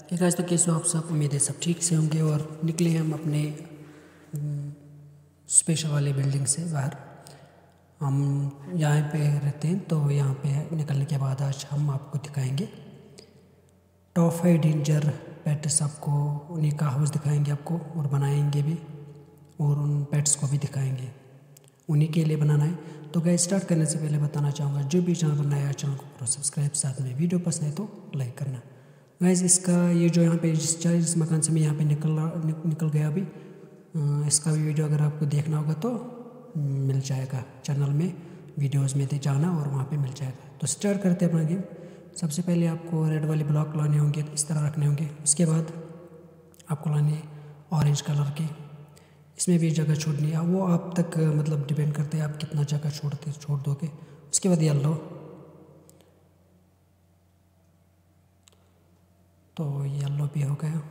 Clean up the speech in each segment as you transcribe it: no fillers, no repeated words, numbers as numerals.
एक आज तक कैसे हो आप सब। उम्मीद है सब ठीक से होंगे। और निकले हम अपने स्पेशल वाले बिल्डिंग से बाहर। हम यहाँ पे रहते हैं, तो यहाँ पे निकलने के बाद आज हम आपको दिखाएंगे टॉप 5 डेंजर पेट्स। आपको उन्हीं का हाउस दिखाएंगे आपको, और बनाएंगे भी, और उन पेट्स को भी दिखाएंगे। उन्हीं के लिए बनाना है। तो गाइस, स्टार्ट करने से पहले बताना चाहूँगा, जो भी चैनल पर नया है चैनल को पूरा सब्सक्राइब, साथ में वीडियो पसंद है तो लाइक करना। गाइस, इसका ये जो यहाँ पे जिस मकान से मैं यहाँ पे निकल गया अभी, इसका भी वीडियो अगर आपको देखना होगा तो मिल जाएगा चैनल में, वीडियोस में जाना और वहाँ पे मिल जाएगा। तो स्टार्ट करते हैं अपना गेम। सबसे पहले आपको रेड वाले ब्लॉक लाने होंगे, इस तरह रखने होंगे। उसके बाद आपको लाने ऑरेंज कलर के, इसमें भी जगह छोड़नी है। वो आप तक मतलब डिपेंड करते हैं आप कितना जगह छोड़ दोगे। उसके बाद येलो, तो येलो भी हो गया।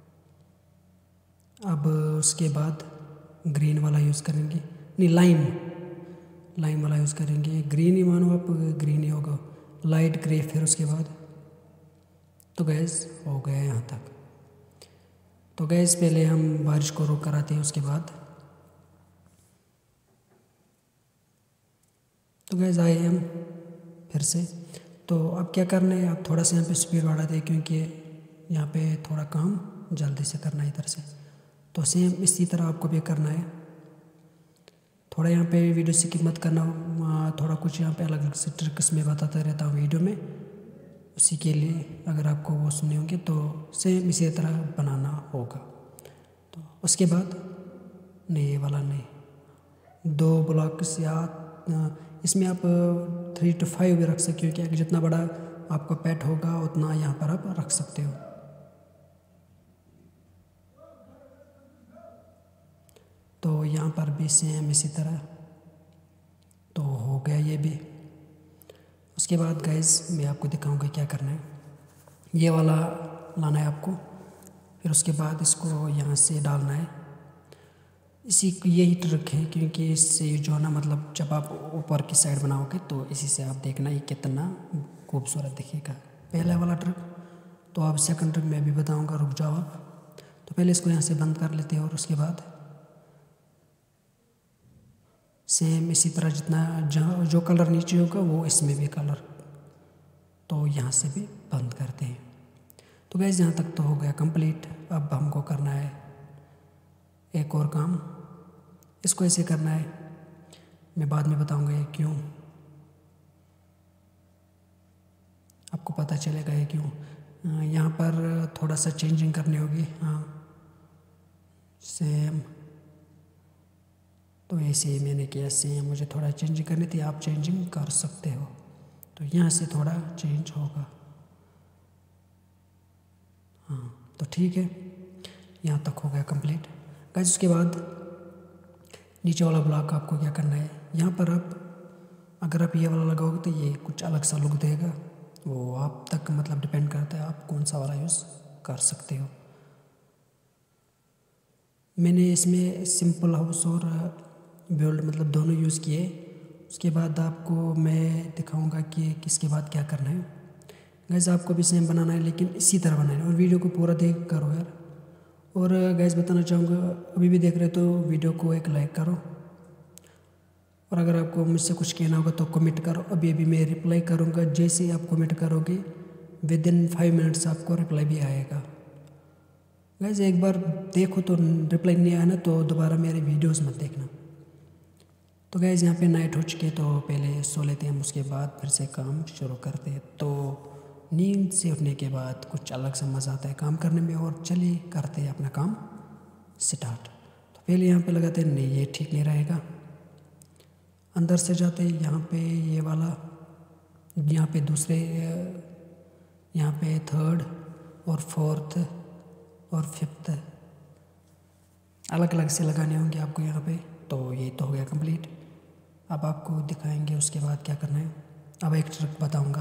अब उसके बाद ग्रीन वाला यूज़ करेंगे, नहीं लाइम वाला यूज़ करेंगे। ग्रीन ही मानो आप, ग्रीन ही होगा, लाइट ग्रे। फिर उसके बाद तो गैस हो गया यहाँ तक। तो गैस पहले हम बारिश को रोक कर आते हैं। उसके बाद तो गैस आए हम फिर से। तो अब क्या करना है, आप थोड़ा सा यहाँ पे स्पीड बढ़ा दें, क्योंकि यहाँ पे थोड़ा काम जल्दी से करना है इधर से। तो सेम इसी तरह आपको भी करना है। थोड़ा यहाँ पे वीडियो स्किप मत करना, थोड़ा कुछ यहाँ पे अलग अलग से ट्रिक्स में बताता रहता हूँ वीडियो में, उसी के लिए अगर आपको वो सुनने होंगे तो सेम इसी तरह बनाना होगा। तो उसके बाद नहीं, ये वाला नहीं, 2 ब्लॉक्स या इसमें आप 3 to 5 भी रख सकते हो, क्योंकि जितना बड़ा आपका पेट होगा उतना यहाँ पर आप रख सकते हो। तो यहाँ पर भी सेम इसी तरह तो हो गया ये भी। उसके बाद गाइस मैं आपको दिखाऊंगा क्या करना है। ये वाला लाना है आपको, फिर उसके बाद इसको यहाँ से डालना है। यही ट्रिक है, क्योंकि इससे जो है ना, मतलब जब आप ऊपर की साइड बनाओगे तो इसी से आप देखना ये कितना खूबसूरत दिखेगा। पहला वाला ट्रिक तो आप सेकंड ट्रिक मैं भी बताऊंगा, रुक जाओ आप। तो पहले इसको यहाँ से बंद कर लेते हैं, और उसके बाद सेम इसी तरह जितना जहाँ जो कलर नीचे होगा वो इसमें भी कलर, तो यहाँ से भी बंद करते हैं। तो गैस यहाँ तक तो हो गया कंप्लीट। अब हमको करना है एक और काम। इसको ऐसे करना है, मैं बाद में बताऊंगा ये क्यों, आपको पता चलेगा ये क्यों। यहाँ पर थोड़ा सा चेंजिंग करनी होगी। हाँ सेम, तो ऐसे ही मैंने किया सेम। मुझे थोड़ा चेंजिंग करनी थी, आप चेंजिंग कर सकते हो। तो यहाँ से थोड़ा चेंज होगा। हाँ तो ठीक है, यहाँ तक हो गया कंप्लीट गाइस। उसके बाद नीचे वाला ब्लॉक आपको क्या करना है, यहाँ पर आप अगर आप ये वाला लगाओगे तो ये कुछ अलग सा लुक देगा। वो आप तक मतलब डिपेंड करता है आप कौन सा वाला यूज़ कर सकते हो। मैंने इसमें सिंपल हाउस और बिल्ड मतलब दोनों यूज़ किए। उसके बाद आपको मैं दिखाऊंगा कि किसके बाद क्या करना है। गैस आपको भी सेम बनाना है, लेकिन इसी तरह बनाना है, और वीडियो को पूरा देख करो यार। और गैस बताना चाहूँगा, अभी भी देख रहे हो तो वीडियो को एक लाइक करो, और अगर आपको मुझसे कुछ कहना होगा तो कमेंट करो। अभी मैं रिप्लाई करूँगा। जैसे ही आप कमेंट करोगे विदिन 5 मिनट्स आपको रिप्लाई भी आएगा। गैस एक बार देखो तो रिप्लाई नहीं आया ना, तो दोबारा मेरे वीडियोस मत देखना। तो गैस यहाँ पे नाइट हो चुकी है, तो पहले सो लेते हैं हम, उसके बाद फिर से काम शुरू करते हैं। तो नींद से उठने के बाद कुछ अलग सा मज़ा आता है काम करने में, और चलिए करते हैं अपना काम स्टार्ट। तो पहले यहाँ पे लगाते हैं, नहीं ये ठीक नहीं रहेगा। अंदर से जाते हैं, यहाँ पे ये वाला, यहाँ पे दूसरे, यहाँ पे 3rd और 4th और 5th अलग अलग से लगाने होंगे आपको यहाँ पे। तो ये तो हो गया कंप्लीट। अब आपको दिखाएंगे उसके बाद क्या करना है। अब एक ट्रिक बताऊंगा,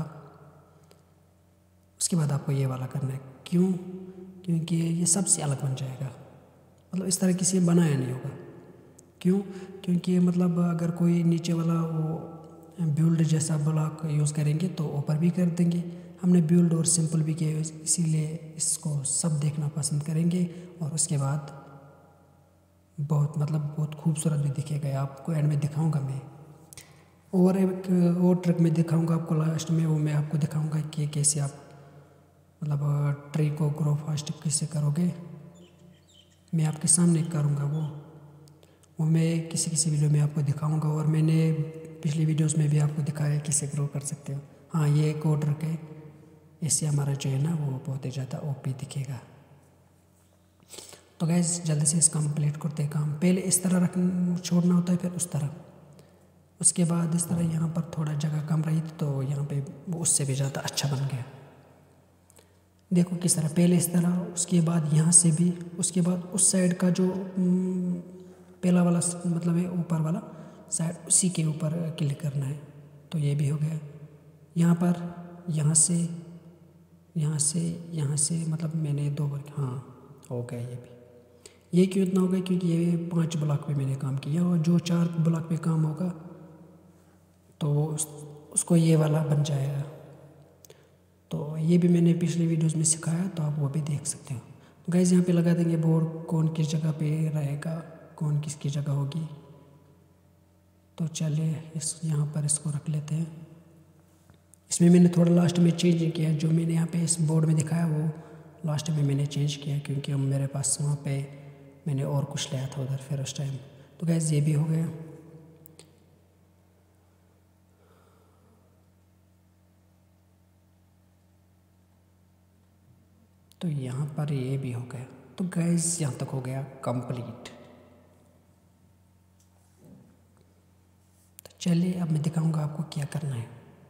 उसके बाद आपको ये वाला करना है। क्यों? क्योंकि ये सबसे अलग बन जाएगा, मतलब इस तरह किसी ने बनाया नहीं होगा। क्यों? क्योंकि मतलब अगर कोई नीचे वाला वो बिल्ड जैसा ब्लॉक यूज़ करेंगे तो ऊपर भी कर देंगे, हमने बिल्ड और सिंपल भी किया है, इसीलिए इसको सब देखना पसंद करेंगे। और उसके बाद बहुत खूबसूरत भी दिखेगा, आपको एंड में दिखाऊंगा मैं। और एक और ट्रिक में दिखाऊंगा आपको लास्ट में, वो मैं आपको दिखाऊंगा कि कैसे आप ट्री को ग्रो फास्ट कैसे करोगे। मैं आपके सामने करूंगा वो मैं किसी वीडियो में आपको दिखाऊंगा। और मैंने पिछली वीडियोस में भी आपको दिखाया है कैसे ग्रो कर सकते हो। हाँ, ये एक और ट्रिक है, इससे हमारा जो है ना वो बहुत ही ज़्यादा ओपी दिखेगा। तो गाइस जल्दी से इसका कंप्लीट करते हैं काम। पहले इस तरह छोड़ना होता है, फिर उस तरह, उसके बाद इस तरह। यहाँ पर थोड़ा जगह कम रही तो यहाँ पे वो उससे भी ज़्यादा अच्छा बन गया। देखो किस तरह, पहले इस तरह, उसके बाद यहाँ से भी, उसके बाद उस साइड का जो पहला वाला है ऊपर वाला साइड, उसी के ऊपर क्लिक करना है। तो ये भी हो गया। यहाँ पर यहाँ से मैंने 2 बार, हाँ हो गया ये भी। ये क्यों इतना हो गया, क्योंकि ये 5 ब्लॉक पे मैंने काम किया, और जो 4 ब्लॉक पे काम होगा तो उसको ये वाला बन जाएगा। तो ये भी मैंने पिछले वीडियोस में सिखाया, तो आप वो भी देख सकते हो। तो गाइस यहाँ पे लगा देंगे बोर्ड, कौन किस जगह पे रहेगा, कौन किसकी जगह होगी। तो चलिए यहाँ पर इसको रख लेते हैं। इसमें मैंने थोड़ा लास्ट में चेंज किया, जो मैंने यहाँ पे इस बोर्ड में दिखाया वो लास्ट में मैंने चेंज किया, क्योंकि अब मेरे पास वहाँ पे मैंने और कुछ लाया था उधर फिर उस टाइम। तो गाइस ये भी हो गया। तो यहाँ पर ये भी हो गया। तो गाइस यहाँ तक हो गया कंप्लीट। तो चलिए अब मैं दिखाऊंगा आपको क्या करना है।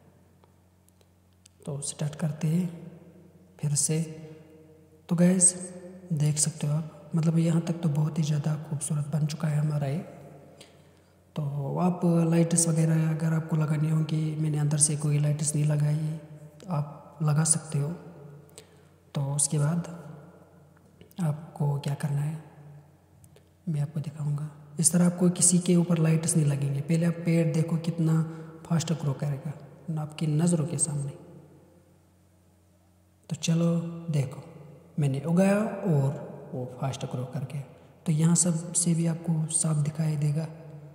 तो स्टार्ट करते हैं फिर से। तो गाइस देख सकते हो आप, यहाँ तक तो बहुत ही ज़्यादा खूबसूरत बन चुका है हमारा ये। तो आप लाइट्स वगैरह अगर आपको लगानी होगी, मैंने अंदर से कोई लाइट्स नहीं लगाई, आप लगा सकते हो। तो उसके बाद आपको क्या करना है मैं आपको दिखाऊंगा। इस तरह आपको किसी के ऊपर लाइट्स नहीं लगेंगे। पहले आप पेड़ देखो कितना फास्ट ग्रो करेगा आपकी नज़रों के सामने। तो चलो देखो, मैंने उगाया और वो फास्ट ग्रो कर गया। तो यहाँ सब से भी आपको साफ दिखाई देगा।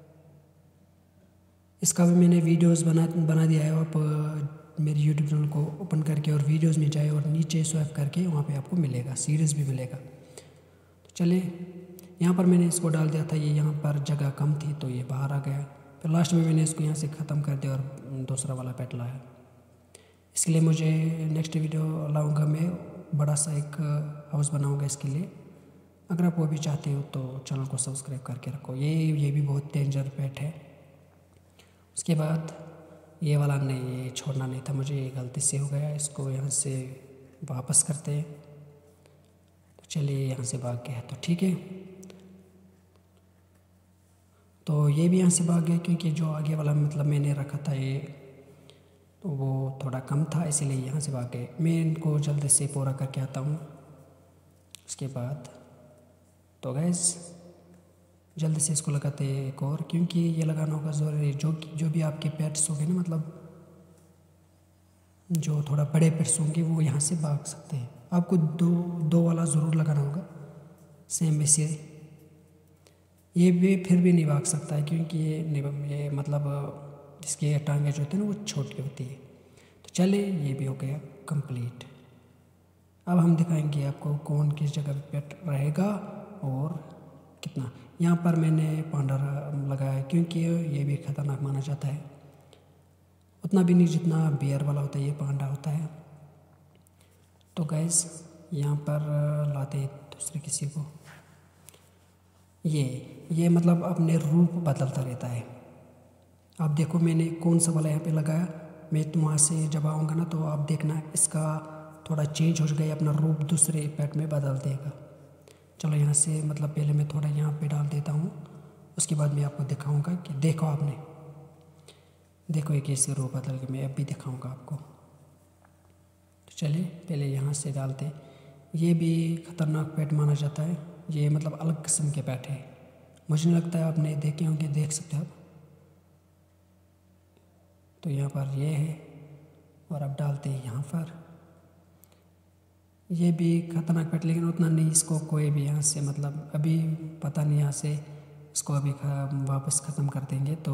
इसका भी मैंने वीडियोस बना दिया है। आप मेरे यूट्यूब चैनल को ओपन करके और वीडियोस में जाए और नीचे स्वाइप करके वहाँ पे आपको मिलेगा, सीरीज़ भी मिलेगा। तो चलिए यहाँ पर मैंने इसको डाल दिया था, ये यहाँ पर जगह कम थी तो ये बाहर आ गया। फिर लास्ट में मैंने इसको यहाँ से ख़त्म कर दिया और दूसरा वाला पेट लाया। इसके लिए मुझे नेक्स्ट वीडियो लाऊंगा, मैं बड़ा सा एक हाउस बनाऊंगा इसके लिए। अगर आप वो भी चाहते हो तो चैनल को सब्सक्राइब करके रखो। ये भी बहुत डेंजर पेट है। उसके बाद ये वाला नहीं, ये छोड़ना नहीं था मुझे, ये गलती से हो गया। इसको यहाँ से वापस करते हैं। तो चलिए यहाँ से भाग गया तो ठीक है। तो ये भी यहाँ से भाग गया, क्योंकि जो आगे वाला मैंने रखा था ये, तो वो थोड़ा कम था, इसीलिए यहाँ से भाग गए। मैं इनको जल्दी से पूरा करके आता हूँ। उसके बाद तो गैस जल्दी से इसको लगाते हैं एक और, क्योंकि ये लगाना होगा ज़रूरी। जो भी आपके पेट्स होंगे ना, जो थोड़ा बड़े पेट्स होंगे वो यहाँ से भाग सकते हैं। आपको दो वाला ज़रूर लगाना होगा सेम वैसे। ये भी फिर भी नहीं भाग सकता है, क्योंकि ये इसकी टांगें जो होती है ना वो छोटी होती है। तो चलिए ये भी हो गया कंप्लीट। अब हम दिखाएंगे आपको कौन किस जगह पे पेट रहेगा और कितना। यहाँ पर मैंने पांडा लगाया है, क्योंकि ये भी ख़तरनाक माना जाता है। उतना भी नहीं जितना बियर वाला होता है, ये पांडा होता है। तो गैस यहाँ पर लाते दूसरे किसी को। ये अपने रूप बदलता रहता है। आप देखो मैंने कौन सा वाला यहाँ पे लगाया। मैं वहाँ से जब आऊँगा ना तो आप देखना इसका थोड़ा चेंज हो गया, अपना रूप दूसरे पेट में बदल देगा। चलो यहाँ से पहले मैं थोड़ा यहाँ पे डाल देता हूँ, उसके बाद मैं आपको दिखाऊंगा कि देखो आपने देखो ये कैसे रूप बदल के मैं अभी दिखाऊंगा आपको। तो चलिए पहले यहाँ से डालते। ये भी ख़तरनाक पेट माना जाता है। ये अलग किस्म के पेट है, मुझे नहीं लगता है आपने देखे होंगे, देख सकते हो आप। तो यहाँ पर ये है और अब डालते हैं यहाँ पर। ये भी खतरनाक पेट, लेकिन उतना नहीं इसको कोई भी यहाँ से मतलब अभी पता नहीं, यहाँ से इसको अभी वापस ख़त्म कर देंगे। तो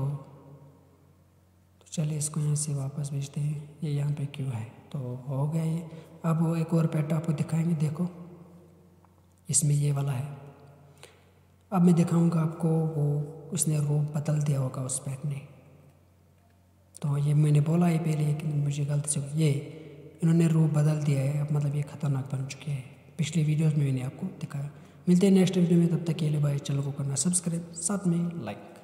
चलिए इसको यहाँ से वापस भेजते हैं। ये यहाँ पे क्यों है, तो हो गया ये। अब वो एक और पेट आपको दिखाएंगे, देखो इसमें ये वाला है। अब मैं दिखाऊंगा आपको, वो उसने रूप बदल दिया होगा उस पेट ने। तो ये मैंने बोला है पहले, लेकिन मुझे गलती से ये इन्होंने रूप बदल दिया है। अब मतलब ये ख़तरनाक बन चुके हैं। पिछले वीडियोस में मैंने आपको दिखाया। मिलते हैं नेक्स्ट वीडियो में, तब तक के लिए बाय। चैनल को करना सब्सक्राइब, साथ में लाइक।